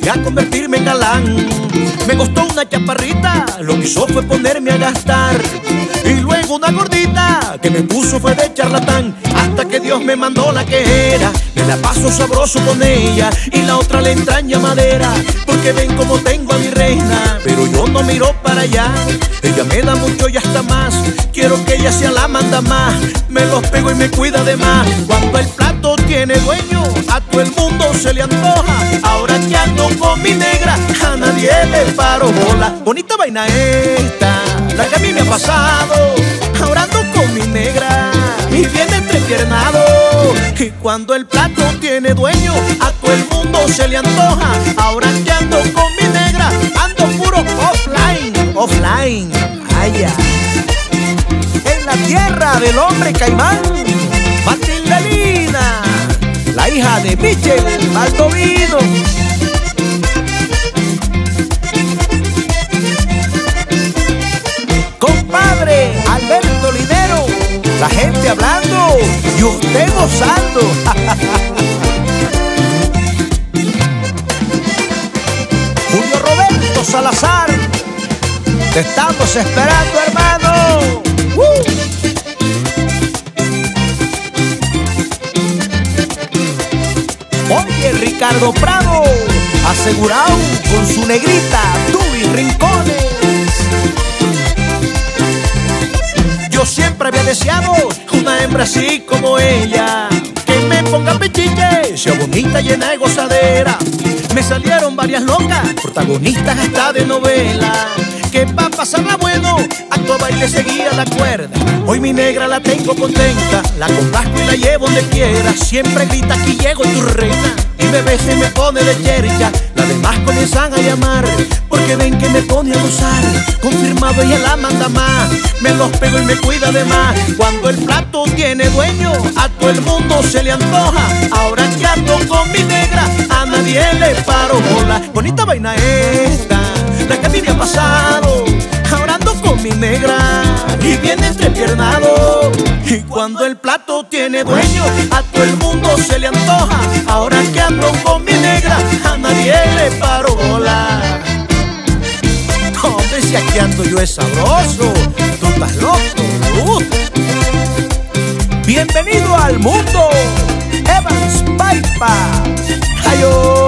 a convertirme en galán. Me costó una chaparrita, lo que hizo fue ponerme a gastar. Y luego una gordita que me puso fue de charlatán. Hasta que Dios me mandó la que era. Me la paso sabroso con ella y la otra le entraña madera. Porque ven como tengo a mi reina, pero yo no miro para allá. Ella me da mucho y hasta más. Quiero que ella sea la manda más. Me los pego y me cuida de más. Cuando el plato tiene dueño, a todo el mundo se le antoja. Ahora que ando con mi negra, a nadie le paro bola. Bonita vaina esta, la que a mí me ha pasado. Ahora ando con mi negra y viene entrepiernado. Y cuando el plato tiene dueño, a todo el mundo se le antoja. Ahora que ando con mi negra, ando puro offline, offline. Ay, en la tierra del hombre caimán, Matilda Lina, la hija de Michel Baldovino. Compadre Alberto Linero, la gente hablando y usted gozando. Julio Roberto Salazar, te estamos esperando, hermano. Oye, Ricardo Prado, asegurado con su negrita, Tubi Rincones. Yo siempre había deseado una hembra así como ella, que me ponga pechiche, sea bonita, llena de gozadera. Me salieron varias locas, protagonistas hasta de novela, que pa' pasarla bueno, acto baile seguía la cuerda. Hoy mi negra la tengo contenta, la complazco y la llevo donde quiera. Siempre grita aquí llego tu reina, y bebé se me pone de chercha. Las demás comienzan a llamar, porque ven que me pone a gozar. Confirmado ella la manda más, me los pego y me cuida de más. Cuando el plato tiene dueño, a todo el mundo se le antoja. Ahora que ando con mi negra, a nadie le paro bola. Bonita vaina esta, la que a mí me ha pasado. Ahora ando con mi negra y viene entrepiernado. Y cuando el plato tiene dueño, a todo el mundo se le antoja. Ahora que ando con mi negra, a nadie le paro bola. Hombre, si aquí ando yo es sabroso, tú estás loco. Bienvenido al mundo, Evans Paipa. ¡Ayo!